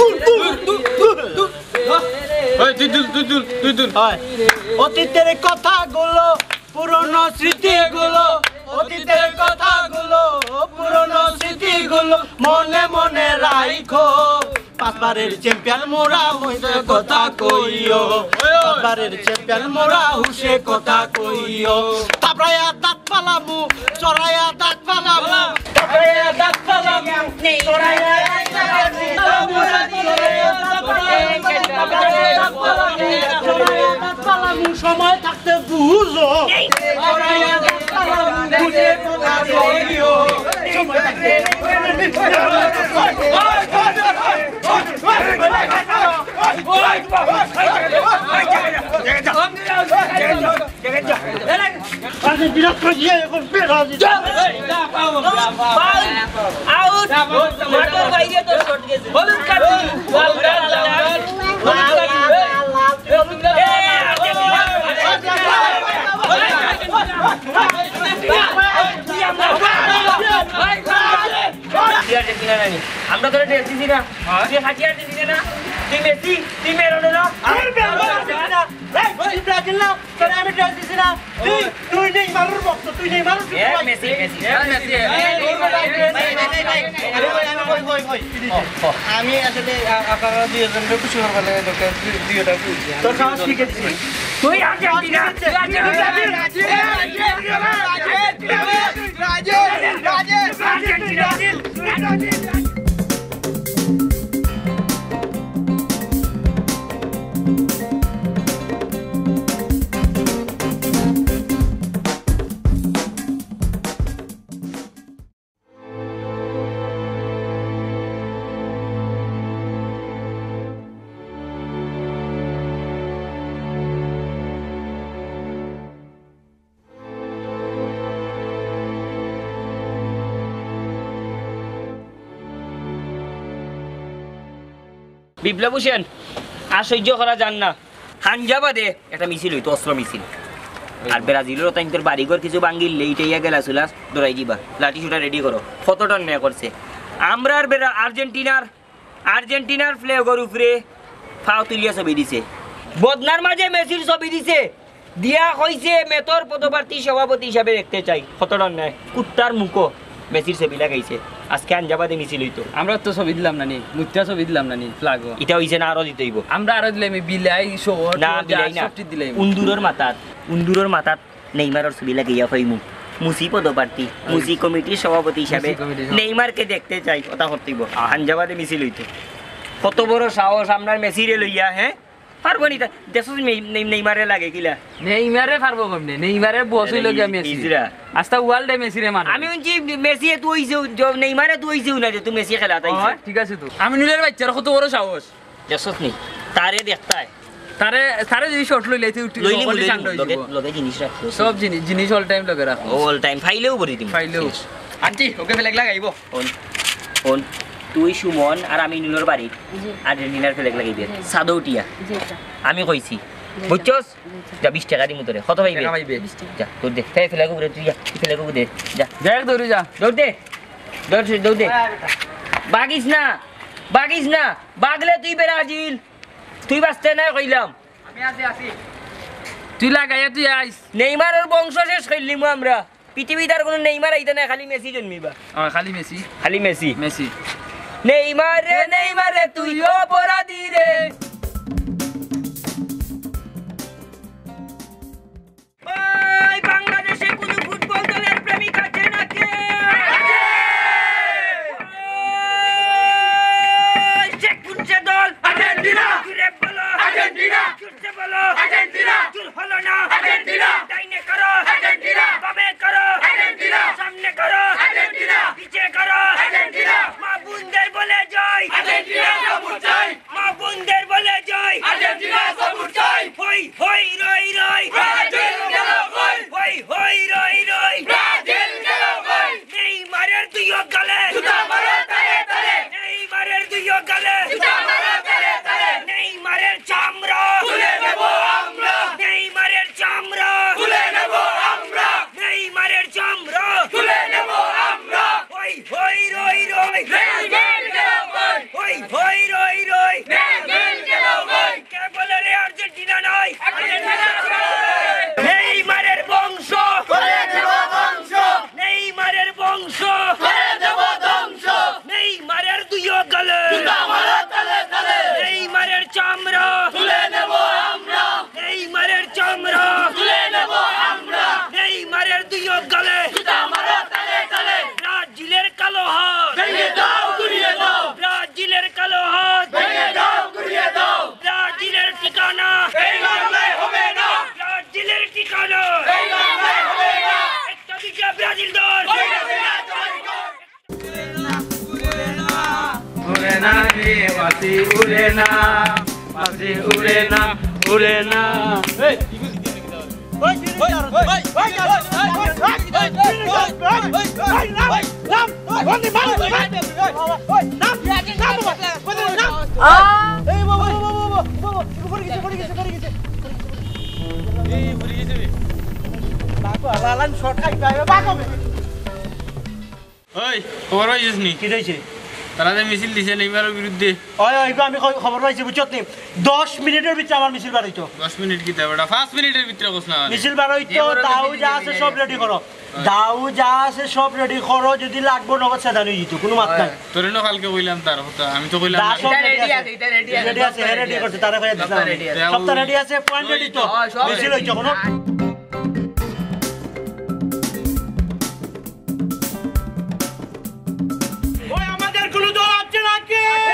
অতীতের কথাগুলো পুরনো স্মৃতিগুলো পুরনো স্মৃতিগুলো মনে মনে রাখো পাঁচবারের চ্যাম্পিয়ন মোরা হইতে কথা কইও এবারের চ্যাম্পিয়ন মোরা হুশে কথা কইও তাপরায়া দাঁত পালামু চড়াইয়া দাঁত পালামু তাপরায়া দাঁত পালামু চড়াইয়া দাঁত পালামু সময় থাকতে বুঝো চড়াইয়া দাঁত পালামু হুশে কথা কইও সময় থাকতে Argentina coñe con peras. Out. Motor বাইরে তো শট গেছে। বলুন কাটি। বল বল আমরা তো ড্রেস দিছি না তুই হাতিয়ার দিছি না তুই মেসি তুই মেরোনা আমি ব্রাজিল না তোরে আমি ড্রেস দিছি না তুই নেই মারুর বক্স তুই নেই মারুর মেসি মেসি আমি আসলে আপনারা দুইজনকে খুশি করবার লাগে দুইটা তোর সাহস ঠিক আছে তুই আর্জেন্টিনা বিপ্লব হোসেন আর সহ্য করা যান না হানজাবাদে একটা মিছিল হইতো অস্ত্র মিছিল আর ব্রাজিলের তাইনদের বাড়িঘর কিছু ভাঙ্গিল লেইটাইয়া গেলা চুলা দৌড়াই দিবা লাঠি সুটা রেডি করো কতটা নেয়া করছে আমরা আর্জেন্টিনার ফ্ল্যাগের উপরে ফাও তুলিয়া ছবি দিছে বদনার মাঝে মেসির ছবি দিছে দিয়া কইছে মেতর পদপ্রার্থী সভাপতি হিসাবে দেখতে চাই কতটা নেয় কুত্তার মুখো মেসির ছবি লাগাইছে আজকে আনজাবাদে মিছিল হইতো আমরা তো ছবি দিলাম নানি মুত্তা ছবি দিলাম নানি ফ্ল্যাগ এটা হইছে না আরো দিতে হইব আমরা আরো দিলাম বিলাই শহর না বিলাই না উন্দুরের মাথাত নেইমারের ছবি লাগাইয়া হইমু মুসি পদপ্রার্থী মুসি কমিটির সভাপতি হিসাবে নেইমারকে দেখতে চাই কথা করতেইব আনজাবাদে মিছিল হইতো কত বড় সাহস আপনার মেসিরে লইয়া হ্যাঁ পারবো নি দেখো নেইমারে লাগে কিলা নেইমারে পারবো কমনে নেইমারে বস হইল কি আমি আস্তা ওয়ার্ল্ডে মেসিরে মান আমি উনছি মেসি তুই হইছে নেইমারে তুই হইছে না যে তুই মেসি খেলা তাইছে ঠিক আছে তো আমি নুলের বাচ্চার কত বড় সাহস দেখছস নি তারে দেখতাই তারে যদি শর্ট লইলে তুই উঠি লগে জিনিস রাখো সব জিনিস অল টাইম লগে রাখো অল টাইম ফাইলেও বলি দিম ফাইলেও আন্টি ওকে ফ্ল্যাগ লাগাইবো ওন তুই সুমন আর আমি নুলের বাড়ি আর্জেন্টিনার ফ্ল্যাগ লাগাইবে সাদৌটিয়া আমি কইছি বুঝছস যা 20 টাকা দিমু তোরে কত পাইবে যা তোর দে ফ্ল্যাগ উপরে তুই যা ফ্ল্যাগ উপরে দে যা যা দৌড়ি যা দৌড় দে বাগিস না বাগলে তুই ব্রাজিল তুই বাঁচতে না কইলাম আমি আসি তুই লাগাইয়া তুই আইস নেইমারের বংশ শেষ কইলিমু আমরা পৃথিবীতে আর কোনো নেইমার আইতা না খালি মেসি জন্মিবা খালি মেসি নেইমারে তুই অপরাধী রে ওই বাংলাদেশে কোন ফুটবল দলের প্রেমিক আছে নাকি চেক ফুটছে দল আর্জেন্টিনা জুড়ে বলো আর্জেন্টিনা জুড়ে বলো আর্জেন্টিনা জুর হলো না আর্জেন্টিনা ডাইনে করো আর্জেন্টিনা বামে করো আর্জেন্টিনা সামনে করো আর্জেন্টিনা পিছে করো আর্জেন্টিনা মা বুনদের বলে জয় আর্জেন্টিনা সবুজ জয় মা বুনদের বলে জয় আর্জেন্টিনা সবুজ জয় হই হই রই রই ব্রাজিল গেল কই হই হই রই রই ব্রাজিল গেল কই নেইমারের দুইও গালে জুতা মারো তালে তালে নেইমারের দুইও গালে জুতা মারো তালে তালে নেইমারের চামড়া তুলে নেব আমরা নেইমারের চামড়া তুলে নেব আমরা নেইমারের চামড়া তুলে নেব আমরা হই হই রই রই ব্রাজিল গেল কই হই হই রই রই ব্রাজিল গেল কই কে বলে রে আর্জেন্টিনা নয় আর্জেন্টিনা নেইমারের বংশ করে দেব বংশ নেইমারের বংশ করে দেব বাসি উড়ে না বাসি উড়ে না উড়ে না ওই খবর পাইছিস নি কি দিয়েছে তারা যে মিছিল দিছে নেইমারের বিরুদ্ধে আমি খবর পাইছি বুঝছো নি 10 মিনিটের ভিতরে আমার মিছিল বার হইতো 10 মিনিট কি দেবটা 5 মিনিটের ভিতরে কস না মিছিল বার হইতো দাও যা আছে সব রেডি করো দাও যা আছে সব রেডি করো যদি লাগবো নগদ সাদা নিয়ে যেত কোনো মাত নাই তোরে না কালকে কইলাম তার কথা আমি তো কইলাম দা না। সব রেডি আছে রেডি করতে তারা কইয়া দিলাম সব তো রেডি আছে পয়েন্ট রেডি তো মিছিল হইতো কোনো ওই আমাদের কোনো দল আছে নাকি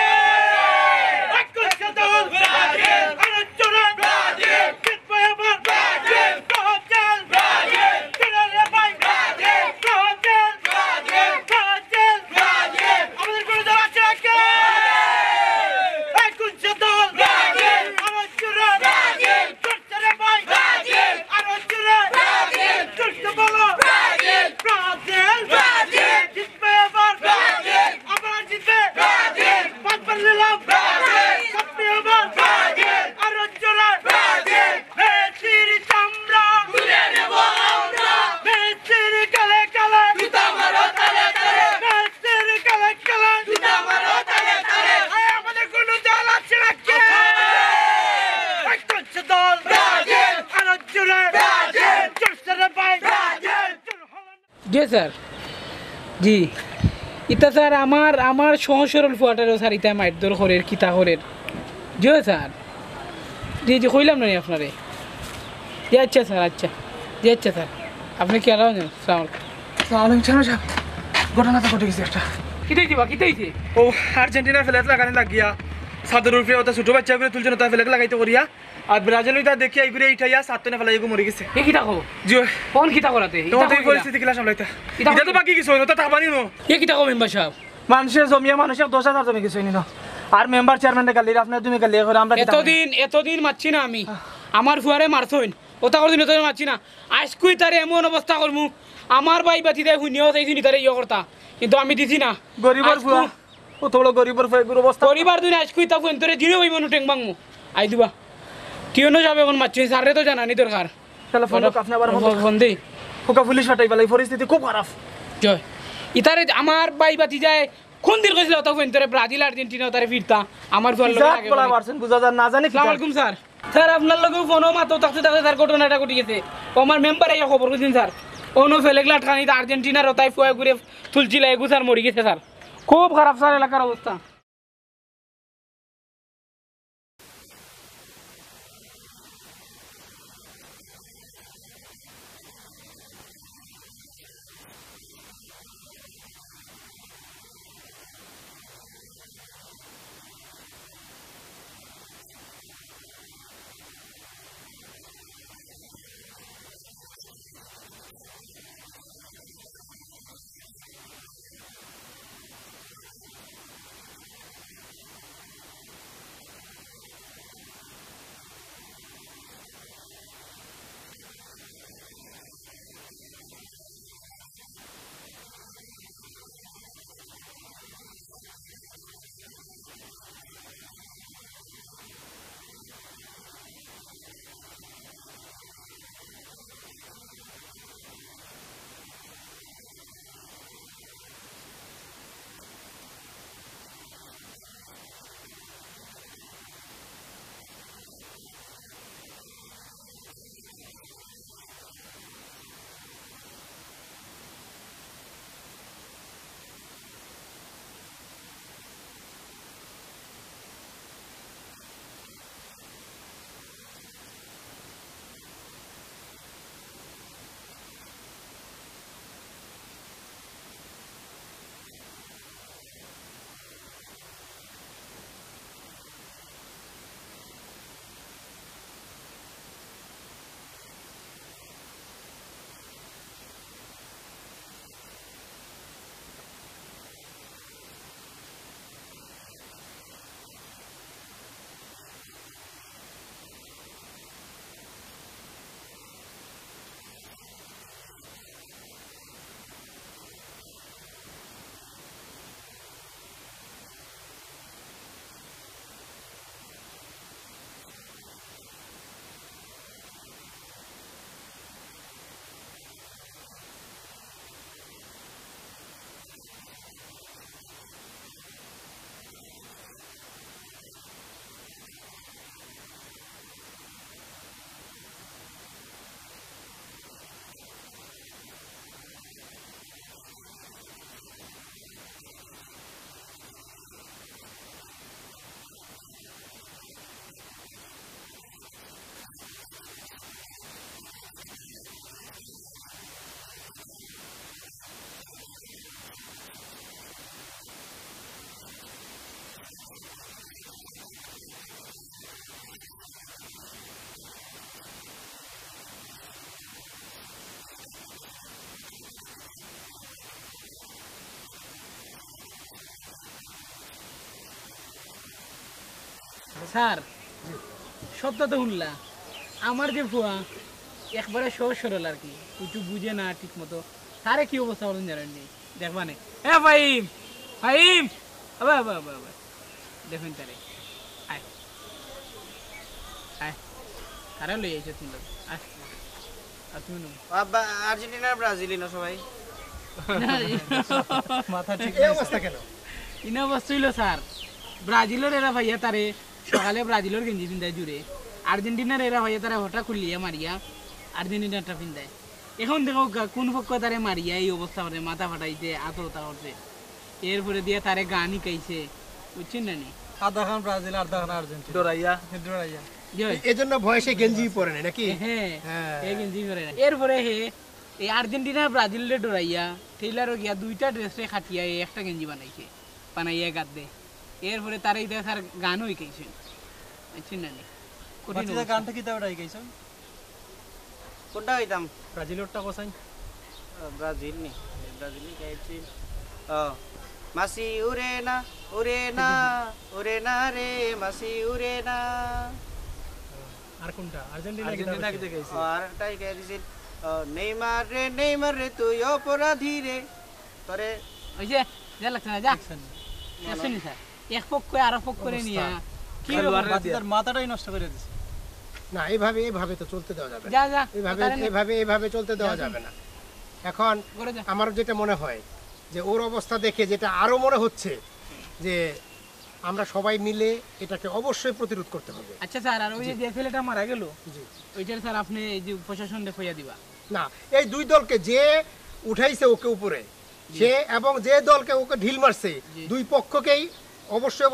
জি স্যার জি ইতা স্যার আমার সহজ সরল ফুয়াটারও স্যার ইতা মাইটদর খরের কিতা খরের জি স্যার জি জি কইলাম না আপনারে জি আচ্ছা স্যার আচ্ছা জি আচ্ছা স্যার আপনি কি আলাও নেন সালাম সাহেব ঘটনাটা ঘটে গেছে একটা কিতাই দিবা কিতাই দি ও আর্জেন্টিনার ফ্ল্যাট লাগানি লাগিয়া সাদর উল্ফে ওটা ছোট বাচ্চা করে তুলছে না তার ফ্ল্যাট লাগাইতে করিয়া আর ব্রাজিল ওইটা দেখি এই ঘুরে ইঠাইয়া সাতনে ফেলাই মরে গেছে এ কিতা কো জি কোন কিতা করাতে তোমার এই পরিস্থিতি কিলা সামলাইতা এটা তো বাকি কিছু হইলো তা তাবানি নো এ কিতা কো মেম্বার সাহেব মানুষের জমিয়া মানুষের 10,000 জমি কিছু হইনি না আর মেম্বার চেয়ারম্যানের গালি আপনার তুমি গালি করে আমরা এতদিন মারছি না আমি আমার ফুয়ারে মারছইন ওটা করে দিন এতদিন মারছি না আজকুই তারে এমন অবস্থা করমু আমার ভাই বাতি দেয় শুনিও যাইছিনি তারে ইয়ে করতা কিন্তু আমি দিছি না গরিবর ফুয়া ও তো গরিবর ফুয়া গুরু অবস্থা পরিবার দুই আজকুই তা ফোন তোরে জিরো হইব টেং বাংমু আই দিবা টিউনো যাবে এখন মারছি সারে তো জানানি দরকার তাহলে ফোন আপনি আবার ফোন দেই ফুকা পুলিশ ফাটাই বলে পরিস্থিতি খুব খারাপ জয় ইতারে আমার ভাই বাতি যায় কোন দিন কইছিল তা ফোন তোরে ব্রাজিল আর্জেন্টিনা তারে ফিরতা আমার ফুয়ার লগে যাক বলা পারছেন বুঝা যায় না জানি কি আসসালামু আলাইকুম স্যার স্যার আপনার লগে ফোনও মাতো থাকতে থাকতে স্যার ঘটনাটা ঘটে গেছে ও আমার মেম্বার এই খবর কইছেন স্যার ওনো ফেলেগলা ঠানি আর্জেন্টিনার ওতাই ফুয়া ঘুরে তুলছিল এগু স্যার মরি গেছে স্যার খুব খারাপ স্যার এলাকার অবস্থা স্যার সত্য তো শুনলা আমার যে ফুয়া একবারে সহজ সরল আর কি কিছু বুঝে না ঠিক মতো তারে কি অবস্থা বলেন জানেন নি দেখবা নে ফাহিম ফাহিম আবা আবা আবা আবা দেখুন তারে আয় আয় তারা লই আইছে তুমি আয় আর তুমি নো বাবা আর্জেন্টিনা ব্রাজিলি না সবাই মাথা ঠিক এই অবস্থা কেন ইনা অবস্থা হইলো স্যার ব্রাজিলের এরা ভাইয়া তারে সকালে ব্রাজিলের গেঞ্জি পিন্ধায় জুড়ে আর্জেন্টিনার এরা ভাইয়া তারা হঠাৎ খুললিয়া মারিয়া আর্জেন্টিনাটা পিন্ধায় এখন দেখো কোন পক্ষ তারে মারিয়া এই অবস্থা করে মাথা ফাটাইছে আতরতা করছে এরপরে দিয়ে তারে গান শিখাইছে বুঝছেন না নি আধা খান ব্রাজিল আধা খান আর্জেন্টিনা ডরাইয়া এজন্য ভয়েসে গেঞ্জি পরে না নাকি হ্যাঁ এই গেঞ্জি পরে না এরপরে হে এই আর্জেন্টিনা ব্রাজিলে ডরাইয়া টেইলারও গিয়া দুইটা ড্রেসে খাটিয়া একটা গেঞ্জি বানাইয়া গাদ দে এরপরে তার এই স্যার গানও শিখাইছে বুঝছেন না নি গানটা কি তাও গাইছো কোনটা হইতাম ব্রাজিলেরটা কোসাই ব্রাজিল নি ব্রাজিলি গাইছি মাসি উড়ে না রে মাসি উড়ে না আর কোনটা আর্জেন্টিনা কি গাইছে আর একটাই গাই দিছিল নেইমার রে তুই অপরাধী রে তোরে ওই যে যা লাগছে না যা শুনি স্যার এক পক্ষ আর পক্ষ করে নিয়া কি তার মাথাটাই নষ্ট করে দিছে না এইভাবে তো চলতে দেওয়া যাবে যা যা এইভাবে চলতে দেওয়া যাবে না এখন আমার যেটা মনে হয় যে ওর অবস্থা দেখে যেটা আরো মনে হচ্ছে যে আমরা সবাই মিলে এটাকে অবশ্যই প্রতিরোধ করতে হবে আচ্ছা স্যার আর ওই যে ছেলেটা মারা গেল ওইটার স্যার আপনি এই যে প্রশাসন দেখাইয়া দিবা না এই দুই দলকে যে উঠাইছে ওকে উপরে সে এবং যে দলকে ওকে ঢিল মারছে দুই পক্ষকেই অবশ্যই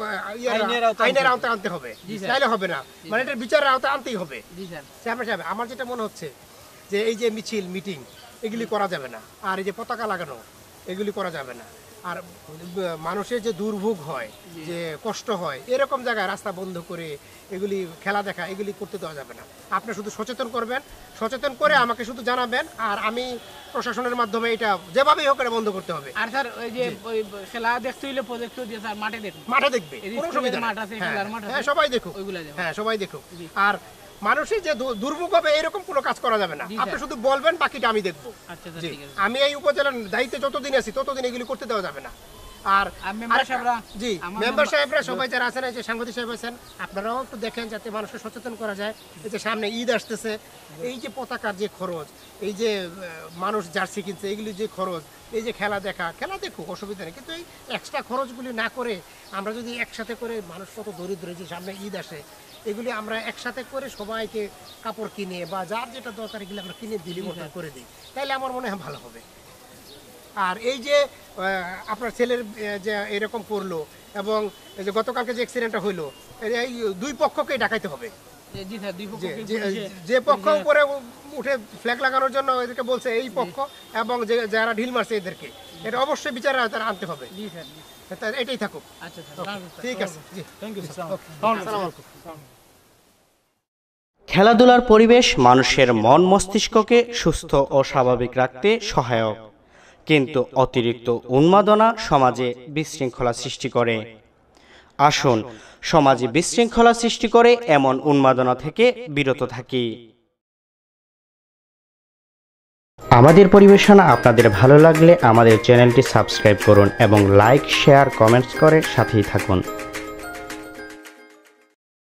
আইনের আওতায় আনতে হবে তাইলে হবে না মানে এটার বিচারের আওতায় আনতেই হবে আমার যেটা মনে হচ্ছে যে এই যে মিছিল মিটিং এগুলি করা যাবে না আর এই যে পতাকা লাগানো এগুলি করা যাবে না আর মানুষের যে দুর্ভোগ হয় যে কষ্ট হয় এরকম জায়গায় রাস্তা বন্ধ করে এগুলি খেলা দেখা এগুলি করতে দেওয়া যাবে না আপনি শুধু সচেতন করবেন সচেতন করে আমাকে শুধু জানাবেন আর আমি প্রশাসনের মাধ্যমে এটা যেভাবেই হোক এটা বন্ধ করতে হবে আর স্যার ওই যে ওই খেলা দেখতে হইলে প্রজেক্ট দিয়ে স্যার মাঠে দেখবে কোনো অসুবিধা নেই মাঠ আছে খেলার মাঠ আছে হ্যাঁ সবাই দেখুক ওইগুলা হ্যাঁ সবাই দেখুক আর মানুষের যে দুর্ভোগ হবে এরকম কোনো কাজ করা যাবে না আপনি শুধু বলবেন বাকিটা আমি দেখবো আচ্ছা স্যার ঠিক আছে আমি এই উপজেলার দায়িত্বে যতদিন আছি ততদিন এগুলি করতে দেওয়া যাবে না আর মেম্বার সাহেবরা সবাই যারা আছেন এই যে সাংবাদিক সাহেব আছেন আপনারাও একটু দেখেন যাতে মানুষকে সচেতন করা যায় এই যে সামনে ঈদ আসতেছে এই যে পতাকার যে খরচ এই যে মানুষ জার্সি কিনছে এগুলি যে খরচ এই যে খেলা দেখুক অসুবিধা নেই কিন্তু এই এক্সট্রা খরচগুলি না করে আমরা যদি একসাথে করে মানুষ কত দরিদ্র যে সামনে ঈদ আসে এগুলি আমরা একসাথে করে সবাইকে কাপড় কিনে বা যার যেটা দরকার এগুলি আমরা কিনে দিলি মতো করে দিই তাইলে আমার মনে হয় ভালো হবে আর এই যে আপনার ছেলের যে এরকম করলো এবং এই যে গতকালকে যে অ্যাক্সিডেন্টটা হইলো এই দুই পক্ষকেই ডাকাইতে হবে যে পক্ষ উপরে উঠে ফ্ল্যাগ লাগানোর জন্য এদেরকে বলছে এই পক্ষ এবং যে যারা ঢিল মারছে এদেরকে এটা অবশ্যই বিচারে তারা আনতে হবে এটাই থাকুক ঠিক আছে জি থ্যাংক ইউ খেলাধুলার পরিবেশ মানুষের মন মস্তিষ্ককে সুস্থ ও স্বাভাবিক রাখতে সহায়ক, কিন্তু অতিরিক্ত উন্মাদনা সমাজে বিশৃঙ্খলা সৃষ্টি করে। আসুন সমাজে বিশৃঙ্খলা সৃষ্টি করে এমন উন্মাদনা থেকে বিরত থাকি। আমাদের পরিবেশনা আপনাদের ভালো লাগলে আমাদের চ্যানেলটি সাবস্ক্রাইব করুন এবং লাইক, শেয়ার, কমেন্টস করে সাথেই থাকুন।